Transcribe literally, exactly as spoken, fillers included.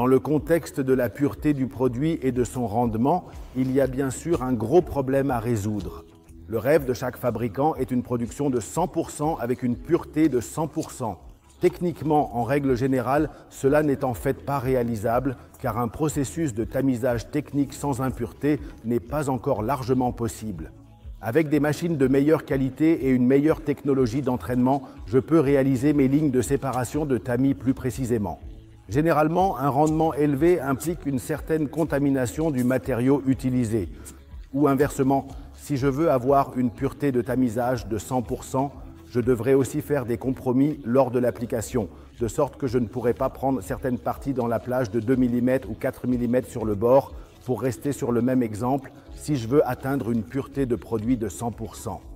Dans le contexte de la pureté du produit et de son rendement, il y a bien sûr un gros problème à résoudre. Le rêve de chaque fabricant est une production de cent pour cent avec une pureté de cent pour cent. Techniquement, en règle générale, cela n'est en fait pas réalisable car un processus de tamisage technique sans impureté n'est pas encore largement possible. Avec des machines de meilleure qualité et une meilleure technologie d'entraînement, je peux réaliser mes lignes de séparation de tamis plus précisément. Généralement, un rendement élevé implique une certaine contamination du matériau utilisé. Ou inversement, si je veux avoir une pureté de tamisage de cent pour cent, je devrais aussi faire des compromis lors de l'application, de sorte que je ne pourrais pas prendre certaines parties dans la plage de deux millimètres ou quatre millimètres sur le bord pour rester sur le même exemple si je veux atteindre une pureté de produit de cent pour cent.